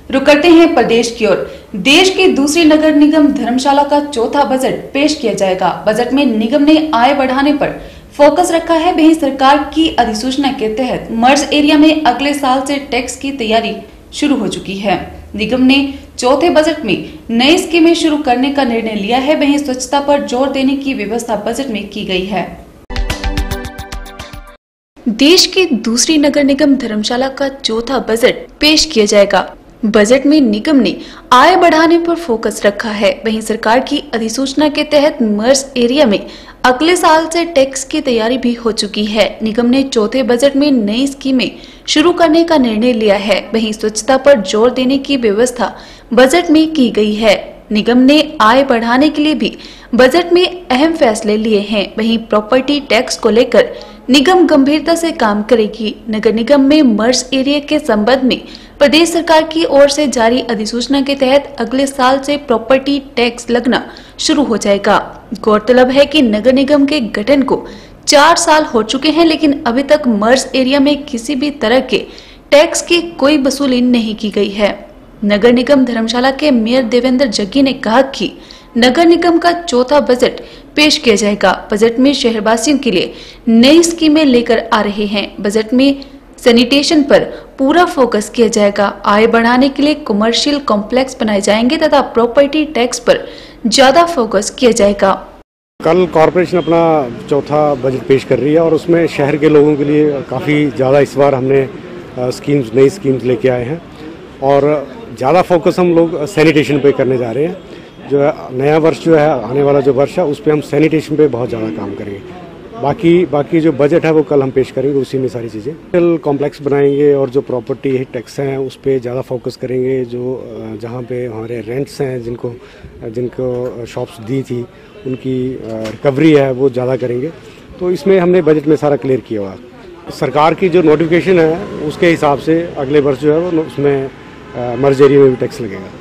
रुक करते हैं प्रदेश की ओर। देश की दूसरी नगर निगम धर्मशाला का चौथा बजट पेश किया जाएगा। बजट में निगम ने आय बढ़ाने पर फोकस रखा है। वहीं सरकार की अधिसूचना के तहत मर्ज एरिया में अगले साल से टैक्स की तैयारी शुरू हो चुकी है। निगम ने चौथे बजट में नई स्कीमें शुरू करने का निर्णय लिया है। वहीं स्वच्छता पर जोर देने की व्यवस्था बजट में की गई है। देश की दूसरी नगर निगम धर्मशाला का चौथा बजट पेश किया जाएगा। बजट में निगम ने आय बढ़ाने पर फोकस रखा है। वहीं सरकार की अधिसूचना के तहत मर्ज एरिया में अगले साल से टैक्स की तैयारी भी हो चुकी है। निगम ने चौथे बजट में नई स्कीमें शुरू करने का निर्णय लिया है। वहीं स्वच्छता पर जोर देने की व्यवस्था बजट में की गई है। निगम ने आय बढ़ाने के लिए भी बजट में अहम फैसले लिए हैं। वहीं प्रॉपर्टी टैक्स को लेकर निगम गंभीरता से काम करेगी। नगर निगम में मर्ज एरिया के संबंध में प्रदेश सरकार की ओर से जारी अधिसूचना के तहत अगले साल से प्रॉपर्टी टैक्स लगना शुरू हो जाएगा। गौरतलब है कि नगर निगम के गठन को 4 साल हो चुके हैं, लेकिन अभी तक मर्ज एरिया में किसी भी तरह के टैक्स की कोई वसूली नहीं की गई है। नगर निगम धर्मशाला के मेयर देवेंद्र जग्गी ने कहा कि नगर निगम का चौथा बजट पेश किया जाएगा। बजट में शहरवासियों के लिए नई स्कीमें लेकर आ रहे हैं। बजट में सैनिटेशन पर पूरा फोकस किया जाएगा। आय बढ़ाने के लिए कमर्शियल कॉम्प्लेक्स बनाए जाएंगे तथा प्रॉपर्टी टैक्स पर ज्यादा फोकस किया जाएगा। कल कॉरपोरेशन अपना चौथा बजट पेश कर रही है और उसमें शहर के लोगों के लिए काफ़ी ज़्यादा इस बार हमने नई स्कीम्स लेके आए हैं और ज़्यादा फोकस हम लोग सैनिटेशन पे करने जा रहे हैं। जो है नया वर्ष जो है, आने वाला जो वर्ष है, उस पर हम सैनिटेशन पे बहुत ज़्यादा काम करेंगे। बाकी जो बजट है वो कल हम पेश करेंगे, उसी में सारी चीज़ें कॉम्प्लेक्स बनाएंगे और जो प्रॉपर्टी टैक्स हैं उस पर ज़्यादा फोकस करेंगे। जो जहाँ पे हमारे रेंट्स हैं, जिनको शॉप्स दी थी, उनकी रिकवरी है वो ज़्यादा करेंगे। तो इसमें हमने बजट में सारा क्लियर किया हुआ। सरकार की जो नोटिफिकेशन है उसके हिसाब से अगले वर्ष जो है वो उसमें मर्ज एरिया में भी टैक्स लगेगा।